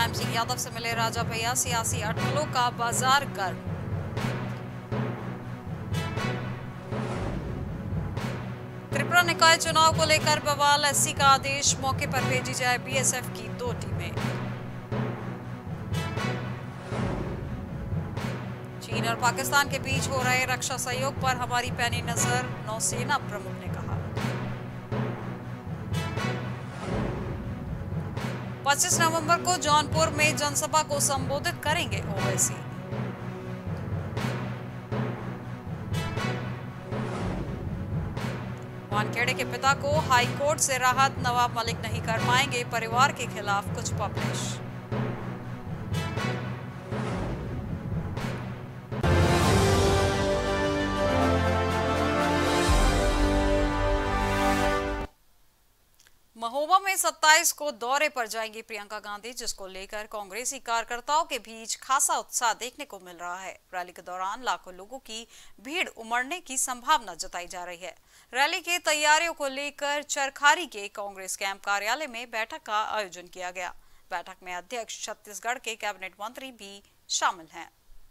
मुलायम सिंह यादव से मिले राजा भैया, सियासी अटकलों का बाजार गर्म। त्रिपुरा निकाय चुनाव को लेकर बवाल, एससी का आदेश, मौके पर भेजी जाए बीएसएफ की 2 टीमें। चीन और पाकिस्तान के बीच हो रहे रक्षा सहयोग पर हमारी पैनी नजर, नौसेना प्रमुख ने कहा। 25 नवंबर को जौनपुर में जनसभा को संबोधित करेंगे ओवैसी। वानखेड़े के पिता को हाई कोर्ट से राहत, नवाब मलिक नहीं कर पाएंगे परिवार के खिलाफ कुछ पब्लिश। महोबा में 27 को दौरे पर जाएंगी प्रियंका गांधी, जिसको लेकर कांग्रेसी कार्यकर्ताओं के बीच खासा उत्साह देखने को मिल रहा है। रैली के दौरान लाखों लोगों की भीड़ उमड़ने की संभावना जताई जा रही है। रैली की तैयारियों को लेकर चरखारी के कांग्रेस कैंप कार्यालय में बैठक का आयोजन किया गया। बैठक में अध्यक्ष, छत्तीसगढ़ के कैबिनेट मंत्री भी शामिल हैं।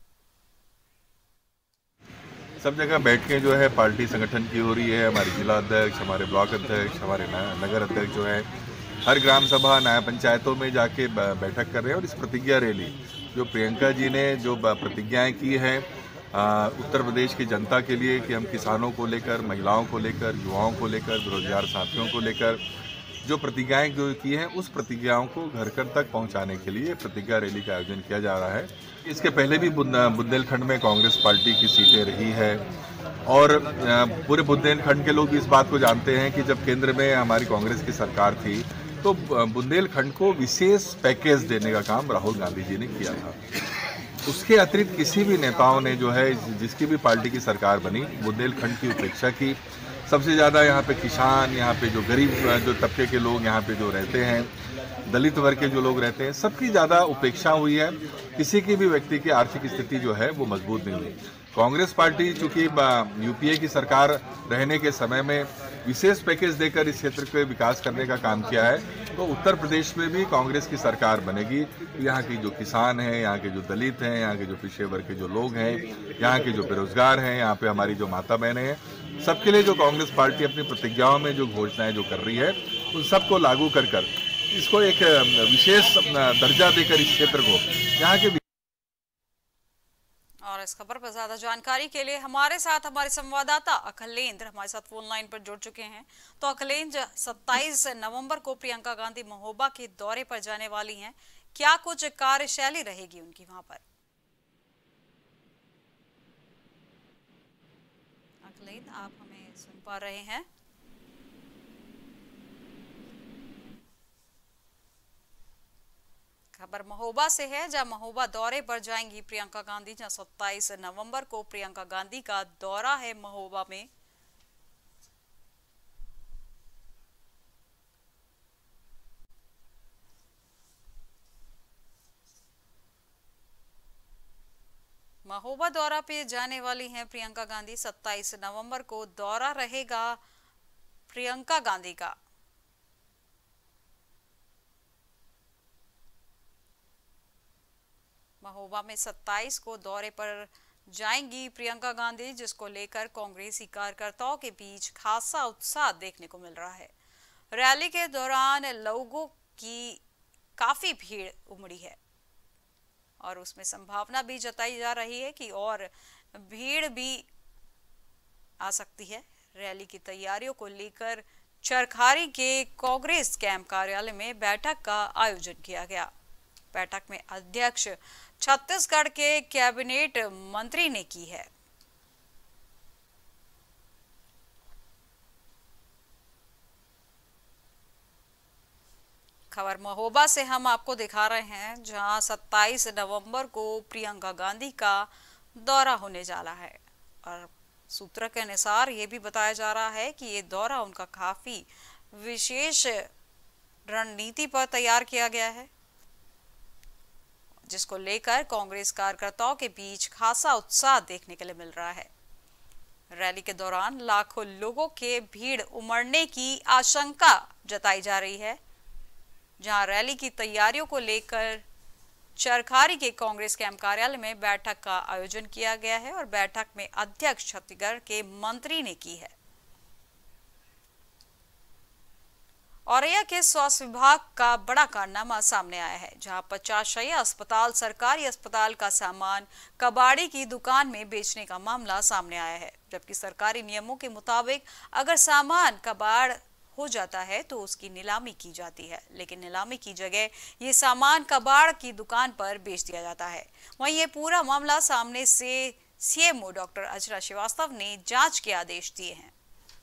सब जगह बैठ के जो है पार्टी संगठन की हो रही है। हमारे जिला अध्यक्ष, हमारे ब्लॉक अध्यक्ष, हमारे नगर अध्यक्ष जो है हर ग्राम सभा, न्याय पंचायतों में जाके बैठक कर रहे हैं। और इस प्रतिज्ञा रैली जो प्रियंका जी ने जो प्रतिज्ञाएं की है उत्तर प्रदेश की जनता के लिए कि हम किसानों को लेकर, महिलाओं को लेकर, युवाओं को लेकर, बेरोजगार साथियों को लेकर जो प्रतिज्ञाएं जो की हैं, उस प्रतिज्ञाओं को घर घर तक पहुंचाने के लिए प्रतिज्ञा रैली का आयोजन किया जा रहा है। इसके पहले भी बुंदेलखंड में कांग्रेस पार्टी की सीटें रही है और पूरे बुंदेलखंड के लोग भी इस बात को जानते हैं कि जब केंद्र में हमारी कांग्रेस की सरकार थी तो बुंदेलखंड को विशेष पैकेज देने का काम राहुल गांधी जी ने किया था। उसके अतिरिक्त किसी भी नेताओं ने जो है जिसकी भी पार्टी की सरकार बनी, बुंदेलखंड की उपेक्षा की। सबसे ज़्यादा यहाँ पे किसान, यहाँ पे जो गरीब जो तबके के लोग यहाँ पे जो रहते हैं, दलित वर्ग के जो लोग रहते हैं, सबकी ज़्यादा उपेक्षा हुई है। किसी की भी व्यक्ति की आर्थिक स्थिति जो है वो मजबूत नहीं हुई। कांग्रेस पार्टी चूंकि यूपीए की सरकार रहने के समय में विशेष पैकेज देकर इस क्षेत्र के विकास करने का काम किया है, तो उत्तर प्रदेश में भी कांग्रेस की सरकार बनेगी। यहाँ की जो किसान हैं, यहाँ के जो दलित हैं, यहाँ के जो पिछड़े वर्ग के जो लोग हैं, यहाँ के जो बेरोजगार हैं, यहाँ पे हमारी जो माता बहनें हैं, सबके लिए जो कांग्रेस पार्टी अपनी प्रतिज्ञाओं में जो घोषणाएं जो कर रही है, उन सबको लागू कर इसको एक विशेष दर्जा देकर इस क्षेत्र को यहाँ के। और इस खबर पर ज्यादा जानकारी के लिए हमारे साथ हमारे संवाददाता अखिलेंद्र हमारे साथ फोन लाइन पर जुड़ चुके हैं। तो अखिलेंद्र, 27 नवंबर को प्रियंका गांधी महोबा के दौरे पर जाने वाली हैं, क्या कुछ कार्यशैली रहेगी उनकी वहां पर? अखिलेंद्र, आप हमें सुन पा रहे हैं? खबर महोबा से है, जहां महोबा दौरे पर जाएंगी प्रियंका गांधी, जहां 27 नवंबर को प्रियंका गांधी का दौरा है महोबा में। महोबा दौरा पे जाने वाली हैं प्रियंका गांधी। 27 नवंबर को दौरा रहेगा प्रियंका गांधी का। महोबा में 27 को दौरे पर जाएंगी प्रियंका गांधी, जिसको लेकर कांग्रेसी कार्यकर्ताओं के बीच खासा उत्साह देखने को मिल रहा है। रैली के दौरान लोगों की काफी भीड़ उमड़ी है और उसमें संभावना भी जताई जा रही है कि और भीड़ भी आ सकती है। रैली की तैयारियों को लेकर चरखारी के कांग्रेस कैंप कार्यालय में बैठक का आयोजन किया गया। बैठक में अध्यक्ष छत्तीसगढ़ के कैबिनेट मंत्री ने की है। खबर महोबा से हम आपको दिखा रहे हैं, जहां 27 नवंबर को प्रियंका गांधी का दौरा होने जा रहा है और सूत्र के अनुसार ये भी बताया जा रहा है कि ये दौरा उनका काफी विशेष रणनीति पर तैयार किया गया है, जिसको लेकर कांग्रेस कार्यकर्ताओं के बीच खासा उत्साह देखने के लिए मिल रहा है। रैली के दौरान लाखों लोगों के भीड़ उमड़ने की आशंका जताई जा रही है, जहां रैली की तैयारियों को लेकर चरखारी के कांग्रेस कैंप कार्यालय में बैठक का आयोजन किया गया है और बैठक में अध्यक्ष छत्तीसगढ़ के मंत्री ने की है। औरैया के स्वास्थ्य विभाग का बड़ा कारनामा सामने आया है, जहां 50 शैय्या अस्पताल सरकारी अस्पताल का सामान कबाड़ी की दुकान में बेचने का मामला सामने आया है। जबकि सरकारी नियमों के मुताबिक अगर सामान कबाड़ हो जाता है तो उसकी नीलामी की जाती है, लेकिन नीलामी की जगह ये सामान कबाड़ की दुकान पर बेच दिया जाता है। वहीं ये पूरा मामला सामने से सीएमओ डॉक्टर अर्चना श्रीवास्तव ने जांच के आदेश दिए हैं।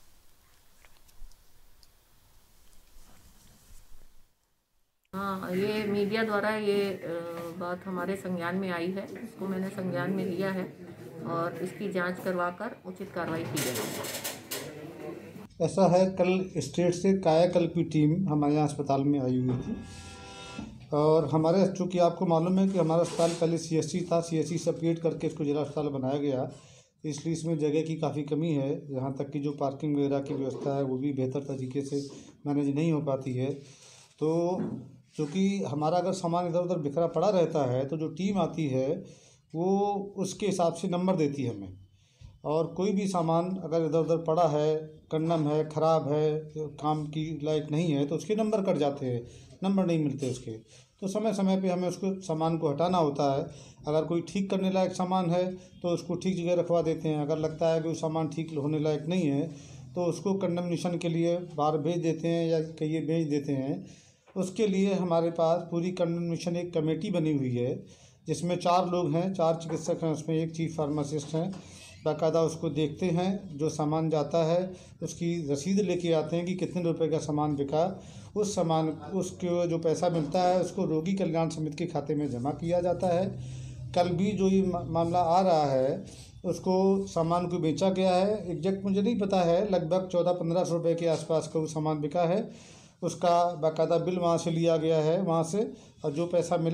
हाँ, ये मीडिया द्वारा ये बात हमारे संज्ञान में आई है, इसको मैंने संज्ञान में लिया है और इसकी जांच करवाकर उचित कार्रवाई की जाएगी। ऐसा है, कल स्टेट से कायाकल्प की टीम हमारे यहाँ अस्पताल में आई हुई थी और हमारे, चूँकि आपको मालूम है कि हमारा अस्पताल पहले सीएससी था, सीएससी से अपग्रेड करके इसको जिला अस्पताल बनाया गया, इसलिए इसमें जगह की काफ़ी कमी है। यहाँ तक कि जो पार्किंग वगैरह की व्यवस्था है वो भी बेहतर तरीके से मैनेज नहीं हो पाती है। तो क्योंकि हमारा अगर सामान इधर उधर बिखरा पड़ा रहता है तो जो टीम आती है वो उसके हिसाब से नंबर देती है हमें, और कोई भी सामान अगर इधर उधर पड़ा है, कन्नम है, ख़राब है, काम की लायक नहीं है तो उसके नंबर कट जाते हैं, नंबर नहीं मिलते उसके। तो समय समय पे हमें उसको सामान को हटाना होता है। अगर कोई ठीक करने लायक सामान है तो उसको ठीक जगह रखवा देते हैं, अगर लगता है कि वो सामान ठीक होने लायक नहीं है तो उसको कंडमनेशन के लिए बाहर भेज देते हैं या कहीं बेच देते हैं। उसके लिए हमारे पास पूरी कंडमनेशन एक कमेटी बनी हुई है जिसमें 4 लोग हैं, 4 चिकित्सक हैं, उसमें एक चीफ फार्मासिस्ट हैं। बाकायदा उसको देखते हैं, जो सामान जाता है उसकी रसीद लेके आते हैं कि कितने रुपए का सामान बिका। उस सामान, उसको जो पैसा मिलता है उसको रोगी कल्याण समिति के खाते में जमा किया जाता है। कल भी जो ये मामला आ रहा है उसको सामान को बेचा गया है, एग्जैक्ट मुझे नहीं पता है, लगभग 1400-1500 रुपये के आसपास का वो सामान बिका है। उसका बाकायदा बिल वहाँ से लिया गया है वहाँ से, और जो पैसा मिला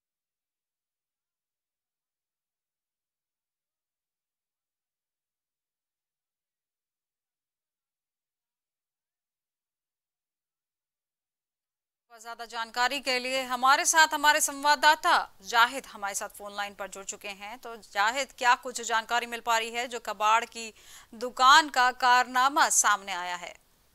ज्यादा जानकारी के लिए हमारे साथ हमारे संवाददाता जाहिद हमारे साथ फोन लाइन पर जुड़ चुके हैं। तो जाहिद, क्या कुछ जानकारी मिल पा रही है जो कबाड़ की दुकान का कारनामा सामने आया है?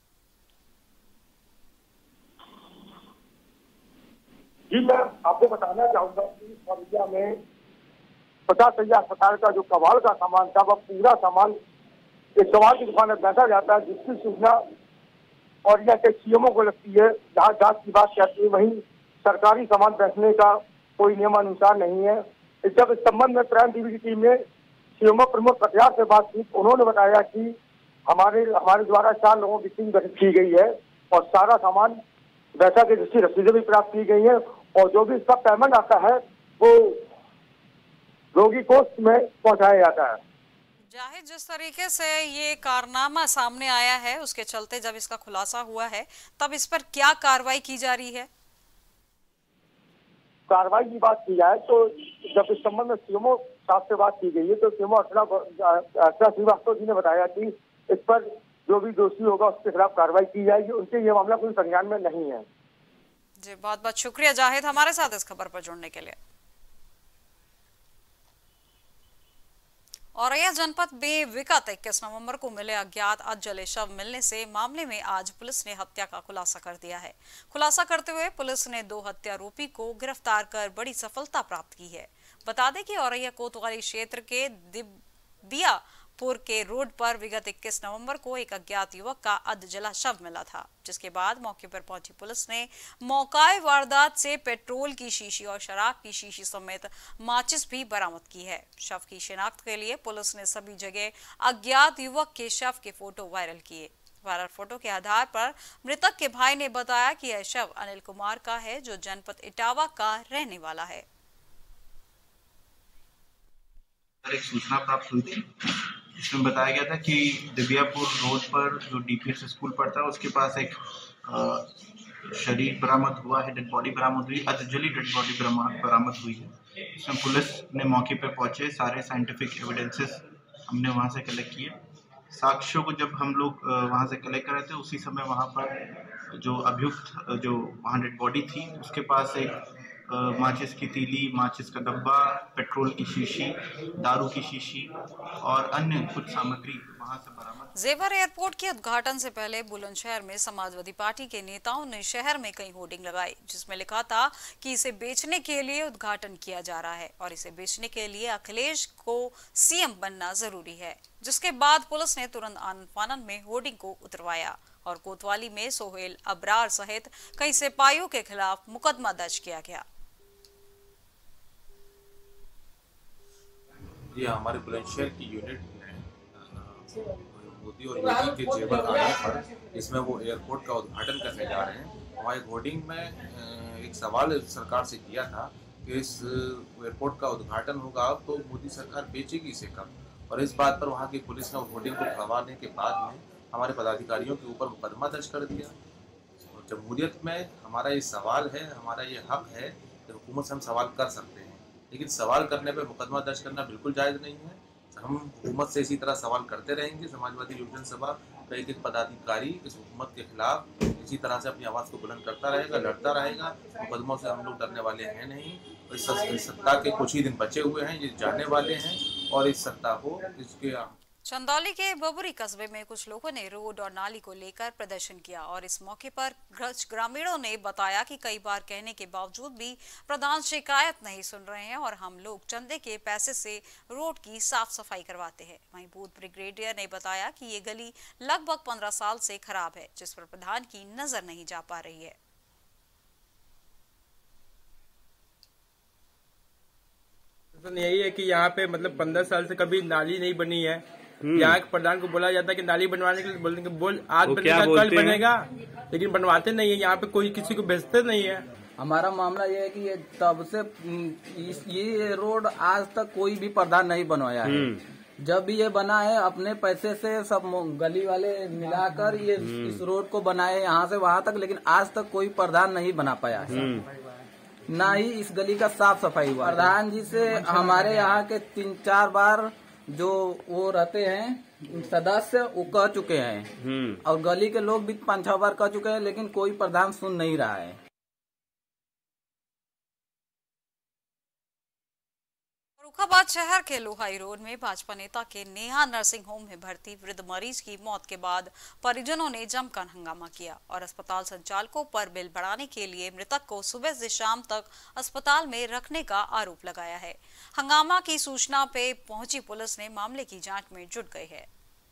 जी, मैं आपको बताना चाहूंगा कि औरैया में 50 शैय्या अस्पताल का जो कबाड़ का सामान था वह पूरा सामान एक कबाड़ की दुकान में बेचा जाता है, जिसकी सूचना औरैया के सीएमओ को लगती है। जहाँ जांच की बात कहती है वहीं सरकारी सामान बेचने का कोई नियमानुसार नहीं है। जब इस संबंध में प्राइम टीवी की टीम ने सीएमओ प्रमोद कटियार से बात की, उन्होंने बताया कि हमारे द्वारा 4 लोगों की टीम गठित की गई है और सारा सामान वैसा की जिसकी रसीदें भी प्राप्त की गई है और जो भी इसका पेमेंट आता है वो रोगी कोष में पहुंचाया जाता है। जाहिद, जिस तरीके से ये कारनामा सामने आया है उसके चलते जब इसका खुलासा हुआ है तब इस पर क्या कार्रवाई की जा रही है? कार्रवाई की बात की जाए तो जब इस संबंध में सीएमओ साहब से बात की गई है तो सीएमओ अर्चना श्रीवास्तव जी ने बताया कि इस पर जो भी दोषी होगा उसके खिलाफ कार्रवाई की जाएगी। उनके ये मामला कोई संज्ञान में नहीं है। जी, बहुत बहुत शुक्रिया जाहिद हमारे साथ इस खबर पर जुड़ने के लिए। औरैया जनपद में विगत 21 नवंबर को मिले अज्ञात अधजले शव मिलने से मामले में आज पुलिस ने हत्या का खुलासा कर दिया है। खुलासा करते हुए पुलिस ने 2 हत्यारोपी को गिरफ्तार कर बड़ी सफलता प्राप्त की है। बता दें कि औरैया कोतवाली क्षेत्र के दिबियापुर के रोड पर विगत 21 नवंबर को एक अज्ञात युवक का अधजला शव मिला था, जिसके बाद मौके पर पहुंची पुलिस ने मौकाए वारदात से पेट्रोल की शीशी और शराब की शीशी समेत माचिस भी बरामद की है। शव की शिनाख्त के लिए पुलिस ने सभी जगह अज्ञात युवक के शव के फोटो वायरल किए। वायरल फोटो के आधार पर मृतक के भाई ने बताया कि यह शव अनिल कुमार का है, जो जनपद इटावा का रहने वाला है। एक सूचना प्राप्त हुई थी, इसमें बताया गया था कि दिबियापुर रोड पर जो डीपीएस स्कूल पड़ता है उसके पास एक शरीर बरामद हुआ है, डेड बॉडी बरामद हुई, अधजली डेड बॉडी बरामद हुई है। इसमें पुलिस ने मौके पर पहुंचे, सारे साइंटिफिक एविडेंसेस हमने वहां से कलेक्ट किए। साक्ष्यों को जब हम लोग वहां से कलेक्ट कर रहे थे उसी समय वहां पर जो अभियुक्त जो वहां डेड बॉडी थी उसके पास एक माचिस की तीली, माचिस का डब्बा, पेट्रोल की शीशी, दारू की शीशी और अन्य कुछ सामग्री वहां से बरामद। जेवर एयरपोर्ट के उद्घाटन से पहले बुलंदशहर में समाजवादी पार्टी के नेताओं ने शहर में कई होर्डिंग लगाई, जिसमें लिखा था कि इसे बेचने के लिए उद्घाटन किया जा रहा है और इसे बेचने के लिए अखिलेश को सीएम बनना जरूरी है। जिसके बाद पुलिस ने तुरंत आनन फानन में होर्डिंग को उतरवाया और कोतवाली में सोहेल अबरार सहित कई सिपाहियों के खिलाफ मुकदमा दर्ज किया गया। ये हमारे बुलंदशहर की यूनिट ने मोदी और योगी के जेवर आने पर इसमें वो एयरपोर्ट का उद्घाटन करने जा रहे हैं। हमारे होर्डिंग में एक सवाल सरकार से किया था कि इस एयरपोर्ट का उद्घाटन होगा तो मोदी सरकार बेचेगी इसे कब, और इस बात पर वहाँ की पुलिस ने होर्डिंग को भरवाने के बाद में हमारे पदाधिकारियों के ऊपर मुकदमा दर्ज कर दिया। जमहूरियत में हमारा ये सवाल है, हमारा ये हक है कि हुकूमत से हम सवाल कर सकते हैं, लेकिन सवाल करने पे मुकदमा दर्ज करना बिल्कुल जायज़ नहीं है। हम हुकूमत से इसी तरह सवाल करते रहेंगे। समाजवादी योजना सभा का एक पदाधिकारी इस हुकूमत के खिलाफ इसी तरह से अपनी आवाज़ को बुलंद करता रहेगा, लड़ता रहेगा। मुकदमों से हम लोग डरने वाले हैं नहीं। इस सत्ता के कुछ ही दिन बचे हुए हैं, ये जाने वाले हैं और इस सत्ता को इसके चंदौली के बबुरी कस्बे में कुछ लोगों ने रोड और नाली को लेकर प्रदर्शन किया और इस मौके पर ग्रामीणों ने बताया कि कई बार कहने के बावजूद भी प्रधान शिकायत नहीं सुन रहे हैं और हम लोग चंदे के पैसे से रोड की साफ सफाई करवाते हैं। वहीं बूथ ब्रिगेडियर ने बताया कि ये गली लगभग 15 साल से खराब है, जिस पर प्रधान की नजर नहीं जा पा रही है। यही है कि यहाँ पे मतलब 15 साल से कभी नाली नहीं बनी है। यहाँ के प्रधान को बोला जाता है कि नाली बनवाने के लिए बोल आज बनेगा कल बनेगा, लेकिन बनवाते नहीं है। यहाँ पे कोई किसी को भेजते नहीं है। हमारा मामला ये है कि ये तब से ये रोड आज तक कोई भी प्रधान नहीं बनवाया है। जब भी ये बना है अपने पैसे से सब गली वाले मिलाकर ये इस रोड को बनाए यहाँ से वहाँ तक, लेकिन आज तक कोई प्रधान नहीं बना पाया है। ना ही इस गली का साफ सफाई हुआ। प्रधान जी से हमारे यहाँ के 3-4 बार जो वो रहते हैं सदस्य वो कह चुके हैं और गली के लोग भी 5-6 बार कह चुके हैं, लेकिन कोई प्रधान सुन नहीं रहा है। फर्रुखाबाद शहर के लोहाई रोड में भाजपा नेता के नेहा नर्सिंग होम में भर्ती वृद्ध मरीज की मौत के बाद परिजनों ने जमकर हंगामा किया और अस्पताल संचालकों पर बिल बढ़ाने के लिए मृतक को सुबह से शाम तक अस्पताल में रखने का आरोप लगाया है। हंगामा की सूचना पे पहुंची पुलिस ने मामले की जांच में जुट गई है।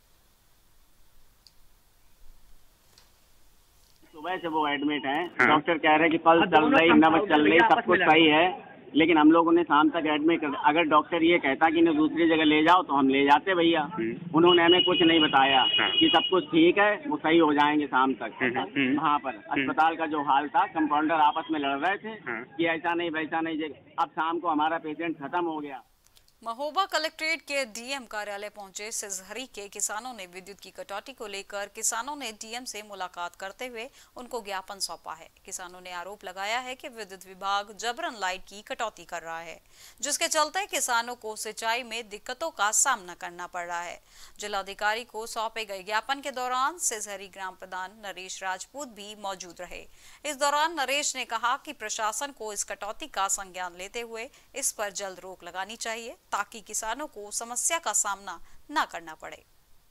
सुबह से वो एडमिट हैं। डॉक्टर कह रहे हैं कि पल्स चल रही, नब्ज चल रही, सब कुछ सही है, लेकिन हम लोगों ने शाम तक एडमिट कर। अगर डॉक्टर ये कहता कि इन्हें दूसरी जगह ले जाओ तो हम ले जाते भैया। उन्होंने हमें कुछ नहीं बताया कि सब कुछ ठीक है, वो सही हो जाएंगे शाम तक। वहाँ पर अस्पताल का जो हाल था, कंपाउंडर आपस में लड़ रहे थे कि ऐसा नहीं वैसा नहीं। अब शाम को हमारा पेशेंट खत्म हो गया। महोबा कलेक्ट्रेट के डीएम कार्यालय पहुंचे सिजहरी के किसानों ने विद्युत की कटौती को लेकर किसानों ने डीएम से मुलाकात करते हुए उनको ज्ञापन सौंपा है। किसानों ने आरोप लगाया है कि विद्युत विभाग जबरन लाइट की कटौती कर रहा है, जिसके चलते किसानों को सिंचाई में दिक्कतों का सामना करना पड़ रहा है। जिलाधिकारी को सौंपे गए ज्ञापन के दौरान सिजहरी ग्राम प्रधान नरेश राजपूत भी मौजूद रहे। इस दौरान नरेश ने कहा कि प्रशासन को इस कटौती का संज्ञान लेते हुए इस पर जल्द रोक लगानी चाहिए ताकि किसानों को समस्या का सामना न करना पड़े।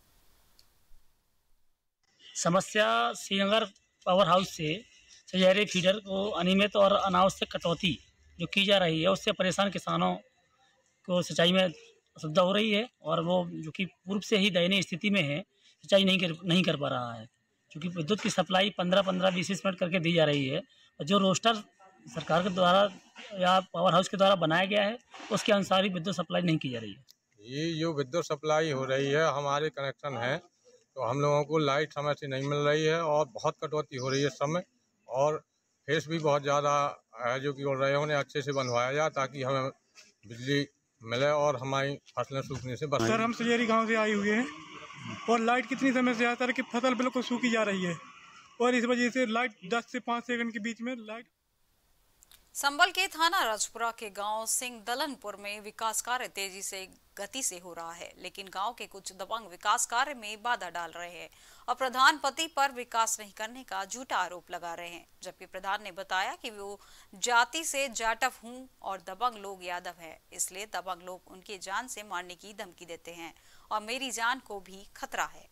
समस्या श्रीनगर पावर हाउस से सिजहरी फीडर को अनियमित और अनावश्यक कटौती जो की जा रही है, उससे परेशान किसानों को सिंचाई में असुविधा हो रही है और वो जो कि पूर्व से ही दयनीय स्थिति में है, सिंचाई नहीं कर पा रहा है। क्योंकि विद्युत की सप्लाई 15-20 मिनट करके दी जा रही है और जो रोस्टर सरकार के द्वारा या पावर हाउस के द्वारा बनाया गया है उसके अनुसार ही विद्युत सप्लाई नहीं की जा रही है। ये जो विद्युत सप्लाई हो रही है, हमारे कनेक्शन है तो हम लोगों को लाइट समय से नहीं मिल रही है और बहुत कटौती हो रही है इस समय, और फेस भी बहुत ज़्यादा है जो कि रहे उन्हें अच्छे से बनवाया जाए ताकि हमें बिजली मिले और हमारी फसलें सूखने से बचें। सर हम सिजहरी गाँव से आए हुए हैं और लाइट कितनी समय से आता है कि फसल बिल्कुल सूखी जा रही है और इस वजह से लाइट 10 से 5 सेकंड के बीच में लाइट। संभल के थाना राजपुरा के गांव सिंह दलनपुर में विकास कार्य तेजी से गति से हो रहा है, लेकिन गांव के कुछ दबंग विकास कार्य में बाधा डाल रहे हैं और प्रधान पति पर विकास नहीं करने का झूठा आरोप लगा रहे हैं। जबकि प्रधान ने बताया कि वो जाति से जाटव हूं और दबंग लोग यादव है, इसलिए दबंग लोग उनकी जान से मारने की धमकी देते हैं और मेरी जान को भी खतरा है।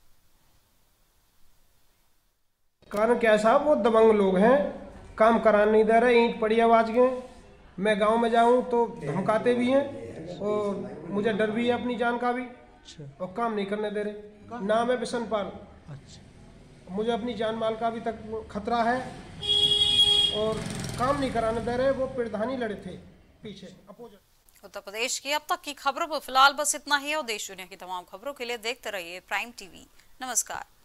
कारण क्या है साहब, वो दबंग लोग हैं, काम कराने नहीं दे रहे, ईंट पड़ी आवाज के। मैं गांव में जाऊं तो धमकाते भी हैं और मुझे डर भी है अपनी जान का भी, और काम नहीं करने दे रहे। नाम है बिशनपाल। मुझे अपनी जान माल का अभी तक खतरा है और काम नहीं कराने दे रहे। वो प्रधानी लड़े थे पीछे अपोजिट। उत्तर प्रदेश की अब तक की खबरों पर फिलहाल बस इतना ही और देश दुनिया की तमाम खबरों के लिए देखते रहिए प्राइम टीवी। नमस्कार।